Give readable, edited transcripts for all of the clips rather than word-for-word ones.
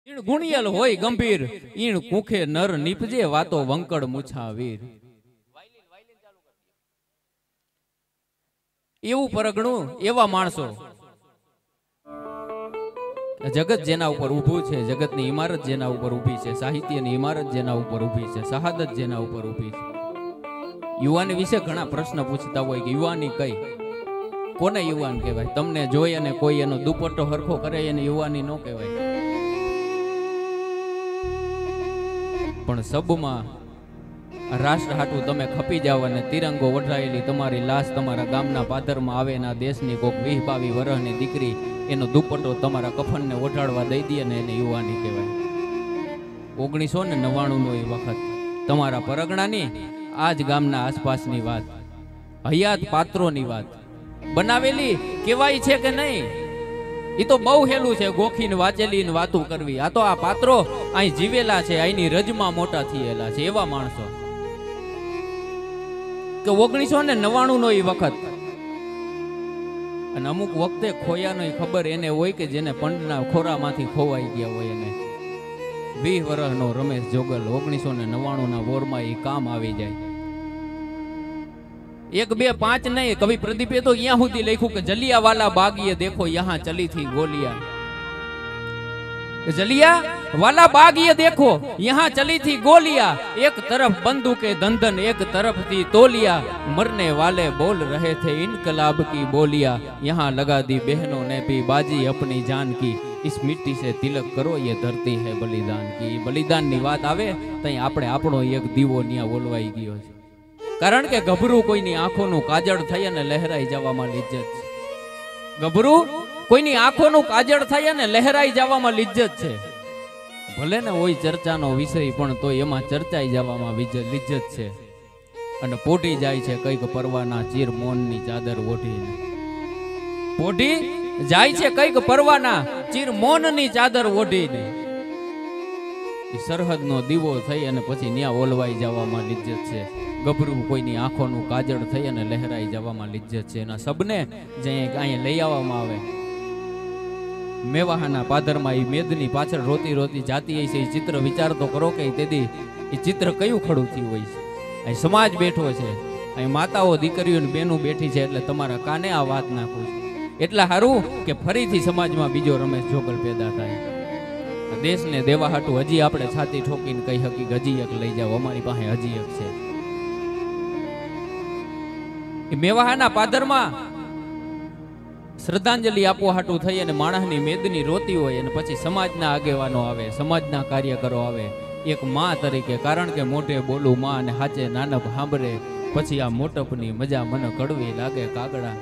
ઈણ ગુણિયલ હોય ગંભીર, ઈણ કુખે નર નીપજે વાતો વંકડ મૂછા વીર. એવું પરગણું, એવા માણસો. જગત જેના ઉપર ઊભું છે, જગતની ઇમારત જેના ઉપર ઊભી છે, સાહિત્યની ઇમારત જેના ઉપર ઊભી છે, શહાદત જેના ઉપર ઊભી છે. યુવાની વિશે ઘણા પ્રશ્ન પૂછતા હોય કે યુવાની કઈ, કોને યુવાન કહેવાય? તમને જોઈ અને કોઈ એનો દુપટ્ટો હરખો કરે એને યુવાની ન કહેવાય. પણ સબમાં રાષ્ટ્ર હાટું તમે ખપી જાવ અને તિરંગો વઢાયેલી તમારી લાશ તમારા ગામના પાદરમાં આવે ના દેશની કોક 20-22 વર્ષની દીકરી એનો દુપટ્ટો તમારા કફનને ઓઢાડવા દઈ દે ને એને યુવાની કહેવાય. 1999 નો એ વખત તમારા પરગણાની આજ ગામના આસપાસની વાત, હયાત પાત્રોની વાત બનાવેલી કહેવાય છે કે નહીં? એ તો બહુ હેલું છે ગોખીને વાંચેલી ને વાતું કરવી. આ તો આ પાત્રો અહીં જીવેલા છે, અહીંની રજમાં મોટા થયેલા છે. એવા માણસો કે 1999 નો એ વખત, અને અમુક વખતે ખોયાનો ખબર એને હોય કે જેને પંડના ખોરામાંથી ખોવાઈ ગયા હોય. એને 20 વર્ષનો રમેશ જોગલ 1999 ના વોરમાં એ કામ આવી જાય. 1, 2, 5 नहीं, कवि प्रदीपे तो यहाँ સુધી લખ્યું કે જલિયા વાલા બાગ ये देखो यहाँ चली थी गोलियां. जलिया वाला बाग ये देखो यहाँ चली थी गोलियां, एक तरफ बंदूके दंदन एक तरफ थी तोलिया, मरने वाले बोल रहे थे इनकलाब की बोलियां, यहाँ लगा दी बहनों ने भी बाजी अपनी जान की, इस मिट्टी से तिलक करो ये धरती है बलिदान की. बलिदान ની વાત આવે તઈ આપણે આપણો એક દીવો ન્યા ઓલવાઈ ગયો છે. કારણ કે ગભરું કોઈની આંખોનું કાજળ થઈ અને લહેરાઈ જવામાં લિજ્જત છે. ગભરું કોઈની આંખોનું કાજળ થઈ અને લહેરાઈ જવામાં લિજ્જત છે. ભલે ને હોય ચર્ચાનો વિષય પણ તો એમાં ચર્ચાઈ જવામાં લિજ્જત છે. અને પોઢી જાય છે કઈક પરવાના ચીર મોનની ચાદર ઓઢીને. પોઢી જાય છે કઈક પરવાના ચીર મોનની ચાદર ઓઢીને. સરહદનો દીવો થઈ અને પછી ન્યા ઓલવાઈ જવામાં લિજ્જત છે. ગભરું કોઈની આંખોનું કાજળ થઈ અને લહેરાઈ જવામાં લિજ્જત છે. એના સબને જે અહીંયા લઈ આવવામાં આવે. મેવાહાના પાદરમાં એ મેદની પાછળ રોતી રોતી જાતી હોય છે. એ ચિત્ર વિચાર તો કરો કે તેથી એ ચિત્ર કયું ખડું થયું હોય છે. અહીં સમાજ બેઠો છે, અહીં માતાઓ દીકરીઓ બેનું બેઠી છે. એટલે તમારા કાને આ વાત નાખું છું. એટલા સારું કે ફરીથી સમાજમાં બીજો રમેશ જોગલ પેદા થાય. દેશને દેવા હાટું હજી આપણે છાતી ઠોકીને કહી શકી હજી એક લઈ જાઓ, અમારી પાસે હજી એક છે. મેવાહાના પાદરમાં શ્રદ્ધાંજલિ આપવા હાટું થઈ અને માણસની મેદની રોતી હોય અને પછી સમાજના આગેવાનો આવે, સમાજના કાર્યકરો આવે એક માં તરીકે. કારણ કે મોઢે બોલું માં અને હાચે નાનપ સાંભળે, પછી આ મોટપની મજા મને કડવી લાગે કાગડા.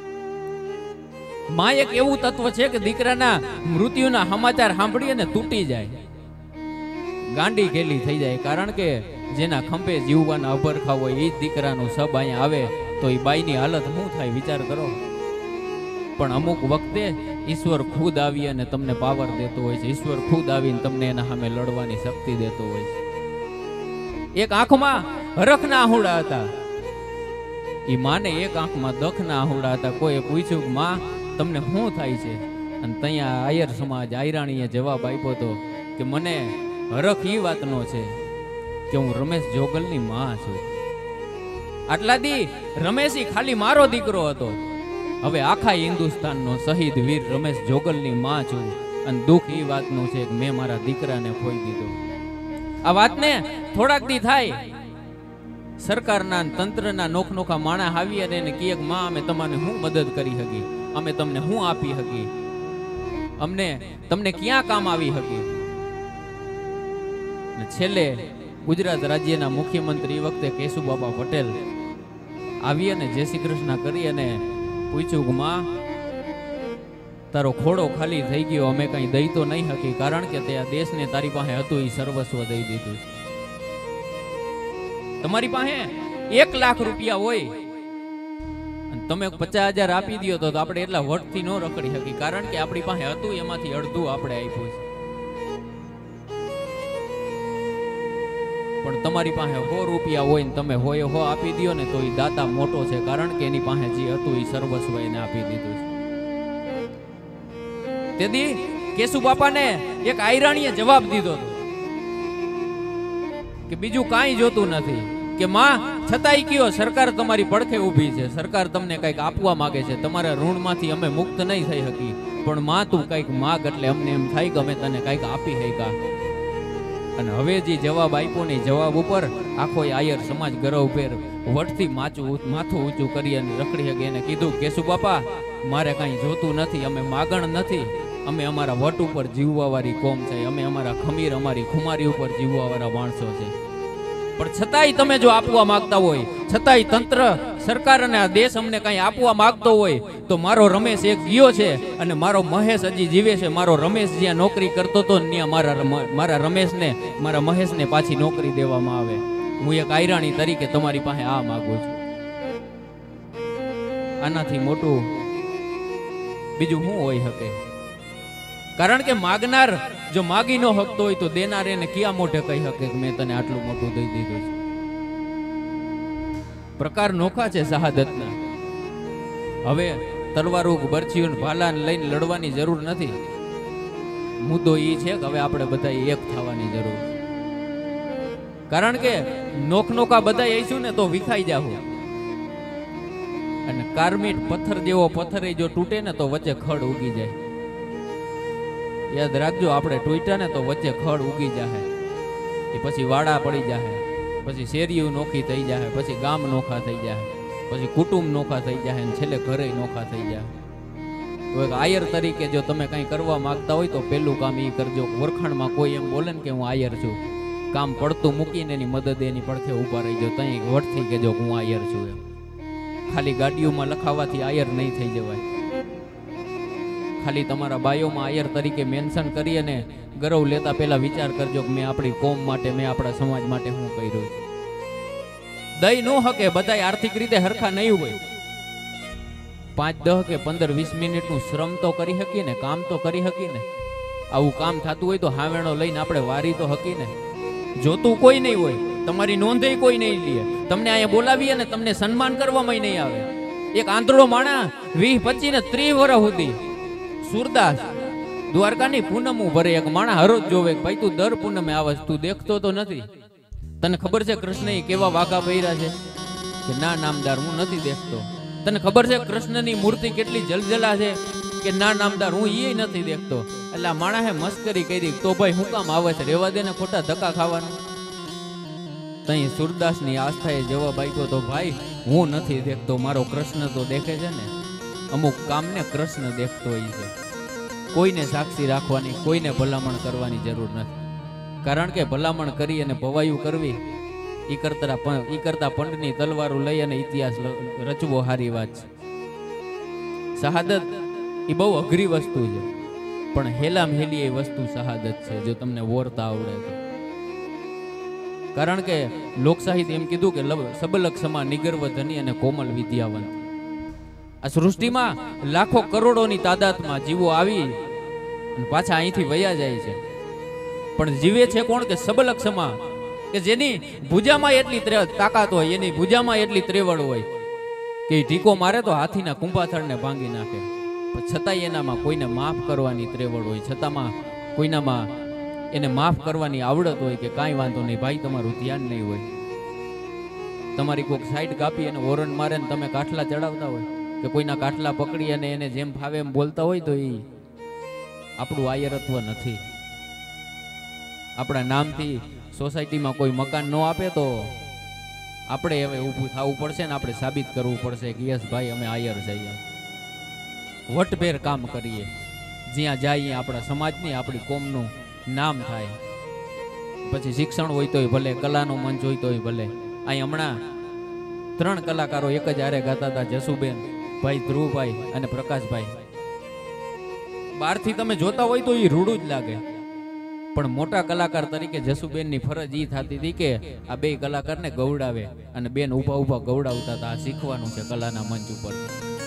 માં એક એવું તત્વ છે કે દીકરાના મૃત્યુના સમાચાર સાંભળી અને તૂટી જાય, ગાંડી ગેલી થઈ જાય. કારણ કે જેના ખંભે જીવવાના અભરખા હોય એ દીકરાનું સબ અહીંયા આવે તો એ બાઈની હાલત શું થાય વિચાર કરો. પણ અમુક વખતે ઈશ્વર ખુદ આવી અને તમને પાવર દેતો હોય છે. ઈશ્વર ખુદ આવીને તમને એના સામે લડવાની શક્તિ દેતો હોય છે. એક આંખમાં હરખના આહુડા હતા, એ માને એક આંખમાં દખના આહુડા હતા. કોઈએ પૂછ્યું કે માં તમને શું થાય છે? અને ત્યાં આયર સમાજ આયરાણીએ જવાબ આપ્યો હતો કે મને હરખ એ વાતનો છે કે હું રમેશ જોગલની માં છું. આટલા દી રમેશ ખાલી મારો દીકરો હતો, હવે આખા હિન્દુસ્તાનનો શહીદ વીર રમેશ જોગલની માં છું. અને દુઃખ એ વાતનું છે કે મેં મારા દીકરાને ખોઈ દીધો. આ વાતને થોડાક દી થાય સરકારના તંત્રના નોખા માણા આવી અને એને કહે કે માં અમે તમને શું મદદ કરી શકી, અમે તમને શું આપી શકી, અમને તમને ક્યાં કામ આવી શકી. છેલ્લે ગુજરાત રાજ્યના મુખ્યમંત્રી વખતે કેશુબાબા પટેલ આવી અને જય શ્રી કૃષ્ણ કરી અને પૂછ્યું કે માં તારો ખોડો ખાલી થઈ ગયો, અમે કઈ દઈ તો નહીં શકી. કારણ કે તે આ દેશને તારી પાસે હતું એ સર્વસ્વ દઈ દીધું છે. તમારી પાસે 1 લાખ રૂપિયા હોય અને તમે 50,000 આપી દો તો આપણે એટલા વટથી ન રખડી શકી. કારણ કે આપણી પાસે હતું એમાંથી અડધું આપણે આપ્યું છે. પણ તમારી પાસે 100 રૂપિયા હોય ને તમે હોય હો આપી દો ને તો એ દાતા મોટો છે. કારણ કે એની પાસે જે હતું એ સર્વસ્વ એને આપી દીધું છે. તેથી કેશુ બાપાને એક આયરાણીએ જવાબ દીધો હતો કે બીજું કાંઈ જોતું નથી, કે માં છતાંય કયો સરકાર તમારી પડખે ઊભી છે, સરકાર તમને કંઈક આપવા માંગે છે, તમારા ઋણમાંથી અમે મુક્ત નહીં થઈ શકી, પણ માં તું કંઈક માગ એટલે અમને એમ થાય કે અમે તને કંઈક આપી શકા. અને હવે જે જવાબ આપ્યો ને જવાબ ઉપર આખો આયર સમાજ ગરવભેર વટથી માથું ઊંચું કરી અને રખડી શકે. એને કીધું કેશુ બાપા મારે કાંઈ જોતું નથી, અમે માગણ નથી, અમે અમારા વટ ઉપર જીવવા વાળી કોમ છે, અમે અમારા ખમીર અમારી ખુમારી ઉપર જીવવા વાળા માણસો છે. પણ છતાંય તમે જો આપવા માંગતા હોય, છતાંય તંત્ર સરકાર અને આ દેશ અમને કઈ આપવા માંગતો હોય તો મારો રમેશ એક ગયો છે અને મારો મહેશ હજી જીવે છે. મારો રમેશ જ્યાં નોકરી કરતો હતો ત્યાં મારા રમેશને મારા મહેશને પાછી નોકરી દેવામાં આવે. હું એક આયરાણી તરીકે તમારી પાસે આ માંગુ છું. આનાથી મોટું બીજું શું હોઈ શકે? કારણ કે માગનાર જો માગી નો હકતો હોય તો દેનાર એને ક્યાં મોઢે કહી શકે કે મેં તને આટલું મોટું દઈ દીધું છે. પ્રકાર નોખા છે શહાદતના. હવે તલવારો બરછીઓ ભાલાને લઈને લડવાની જરૂર નથી. મુદ્દો એ છે કે હવે આપણે બધા એક થવાની જરૂર છે. કારણ કે નોખા બધા આવીશું ને તો વિખાઈ જાવ. અને કાર્મિટ પથ્થર જેવો પથ્થર જો તૂટે ને તો વચ્ચે ખડ ઉગી જાય. યાદ રાખજો, આપણે તૂટ્યા ને તો વચ્ચે ખડ ઉગી જાય, એ પછી વાડા પડી જાય, પછી શેરીઓ નોખી થઈ જાય, પછી ગામ નોખા થઈ જાય, પછી કુટુંબ નોખા થઈ જાય, અને છેલ્લે ઘરે નોખા થઈ જાય. તો એક આયર તરીકે જો તમે કંઈ કરવા માંગતા હોય તો પહેલું કામ એ કરજો. વરખાણમાં કોઈ એમ બોલે ને કે હું આયર છું, કામ પડતું મૂકીને એની મદદ એની પડખે ઊભા રહી જાવ. ત્યાં વટથી કહેજો હું આયર છું. એમ ખાલી ગાડીઓમાં લખાવાથી આયર નહીં થઈ જવાય. ખાલી તમારા બાયોમાં આયર તરીકે મેન્શન કરી અને ગૌરવ લેતા પહેલા વિચાર કરજો કે મેં આપણી કોમ માટે, મેં આપણા સમાજ માટે શું કર્યું. દઈ ન હકે, બધા આર્થિક રીતે હરખા નહીં હોય. 5, 10 કે 15, 20 મિનિટનું શ્રમ તો કરી શકીએ ને, કામ તો કરી શકીએ ને. આવું કામ થતું હોય તો હાવેણો લઈને આપણે વારી તો શકીએ ને. જોતું કોઈ નહીં હોય, તમારી નોંધે કોઈ નહીં લે, તમને અહીંયા બોલાવીએ ને તમને સન્માન કરવામાં નહીં આવે. એક આંધળો માણા 20, 25 ને 30 વર્ષ સુધી સુરદાસ દ્વારકાની પૂનમ ભરે એક માણા હરોજ જોવે ભાઈ તું દર પૂનમે આવસ, તું દેખતો તો નથી. તને ખબર છે કૃષ્ણએ કેવા વાઘા પહેર્યા છે? કે ના નામદાર હું નથી દેખતો. તને ખબર છે કૃષ્ણની મૂર્તિ કેટલી જલજલા છે? કે ના નામદાર હું એ નથી દેખતો. એટલે આ માણસે મસ્કરી કરી, તો ભાઈ હું કામ આવે છે, રેવા દે ને ખોટા ધક્કા ખાવાનું. તઈ સુરદાસની આસ્થાએ જવાબ આપ્યો તો ભાઈ હું નથી દેખતો, મારો કૃષ્ણ તો દેખે છે ને. અમુક કામને કૃષ્ણ દેખતો હોય છે. કોઈને સાક્ષી રાખવાની, કોઈને ભલામણ કરવાની જરૂર નથી. કારણ કે ભલામણ કરી અને ભવાયું કરવી એ કરતા પંડની તલવારો લઈ અને ઇતિહાસ રચવો હારી વાત છે. શહાદત એ બહુ અઘરી વસ્તુ છે, પણ હેલામ હેલી એ વસ્તુ શહાદત છે જો તમને વોરતા આવડે તો. કારણ કે લોકસાહિત્ય એમ કીધું કે સબલક સમા નિગર્વ ધની અને કોમલ વિદ્યાવંત. આ સૃષ્ટિમાં લાખો કરોડોની તાદાદમાં જીવો આવી અને પાછા અહીંથી વયા જાય છે, પણ જીવે છે કોણ? કે સબલક સમા, કે જેની ભુજામાં એટલી તાકાત હોય, એની ભુજામાં એટલી ત્રેવડ હોય કે ઢીકો મારે તો હાથીના કુંભાથળને ભાંગી નાખે. પણ છતાંય એનામાં કોઈને માફ કરવાની ત્રેવડ હોય, છતાંમાં કોઈનામાં એને માફ કરવાની આવડત હોય કે કાંઈ વાંધો નહીં ભાઈ, તમારું ધ્યાન નહીં હોય. તમારી કોઈક સાઈડ કાપી અને ઓરન મારે ને તમે કાઠલા ચડાવતા હોય કે કોઈના કાઠલા પકડી અને એને જેમ ફાવે એમ બોલતા હોય તો એ આપણું આયરત્વ નથી. આપણા નામથી સોસાયટીમાં કોઈ મકાન ન આપે તો આપણે હવે ઊભું થવું પડશે ને આપણે સાબિત કરવું પડશે કે યસ ભાઈ અમે આયર જઈએ, વટભેર કામ કરીએ, જ્યાં જઈએ આપણા સમાજની આપણી કોમનું નામ થાય. પછી શિક્ષણ હોય તોય ભલે, કલાનો મંચ હોય તોય ભલે. અહીં હમણાં 3 કલાકારો એક જ હારે ગાતા હતા, જસુબેન, ભાઈ ધ્રુવભાઈ અને પ્રકાશભાઈ. બહારથી તમે જોતા હોય તો એ રૂડું જ લાગે, પણ મોટા કલાકાર તરીકે જસુબેનની ફરજ એ થતી હતી કે આ 2 કલાકારને ગૌડાવે, અને બેન ઊભા ઊભા ગૌડાવતા હતા. આ શીખવાનું છે કલાના મંચ ઉપર.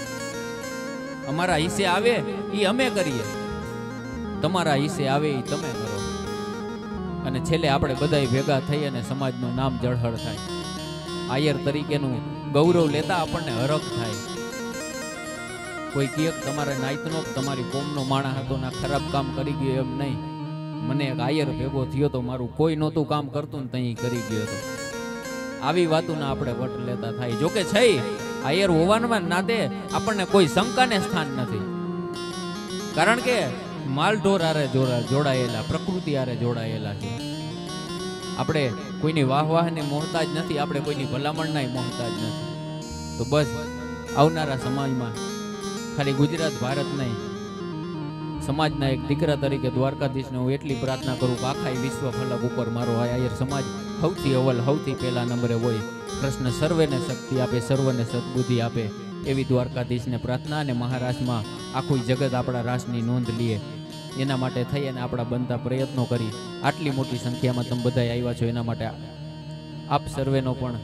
અમારા હિસ્સે આવે એ અમે કરીએ, તમારા હિસ્સે આવે એ તમે કરો, અને છેલ્લે આપણે બધાય ભેગા થઈ અને સમાજનું નામ જળહળ થાય. આયર તરીકેનું ગૌરવ લેતા આપણને હરખ થાય. કોઈ કીએ તમારા નાયતનો તમારી કોમનો માણા હતો ને ખરાબ કામ કરી ગયો એમ નહીં. મને એક આયર ભેગો થયો તો મારું કોઈ નહોતું કામ કરતું ને તઈ કરી ગયો હતો. આવી વાતોના આપણે વટ લેતા થાય. જોકે છે આયર હોવાના નાતે આપણને કોઈ શંકાને સ્થાન નથી. કારણ કે માલઢોર આરે જોડાયેલા, પ્રકૃતિ આરે જોડાયેલા છે. આપણે કોઈની વાહવાહને મોહતાજ નથી, આપણે કોઈની ભલામણના મોહતાજ નથી. તો બસ આવનારા સમાજમાં ખાલી ગુજરાત ભારત નહીં, સમાજના એક દીકરા તરીકે દ્વારકાધીશને હું એટલી પ્રાર્થના કરું કે આખા વિશ્વ ફલક ઉપર મારો આ આયર સમાજ સૌથી અવ્વલ, સૌથી પહેલા નંબરે હોય. કૃષ્ણ સર્વેને શક્તિ આપે, સર્વને સદબુદ્ધિ આપે એવી દ્વારકાધીશને પ્રાર્થના. અને મહારાષ્ટ્રમાં આખું જગત આપણા રાષ્ટ્રની નોંધ લે એના માટે થઈ અને આપણા બનતા પ્રયત્નો કરી આટલી મોટી સંખ્યામાં તમે બધા આવ્યા છો એના માટે આપ સર્વેનો પણ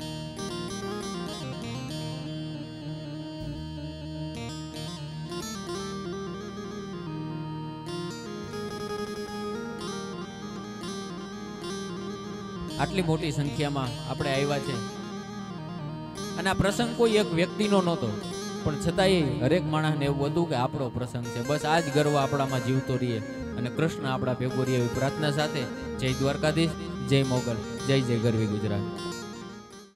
આટલી મોટી સંખ્યામાં આપણે આવ્યા છે. અને આ પ્રસંગ કોઈ એક વ્યક્તિનો નહોતો, પણ છતાંય હરેક માણસને એવું હતું કે આપણો પ્રસંગ છે. બસ આ જ ગર્વ આપણામાં જીવતો રહીએ અને કૃષ્ણ આપણા ભેગો રહીએ એવી પ્રાર્થના સાથે જય દ્વારકાધીશ, જય મોગલ, જય જય ગરવી ગુજરાત.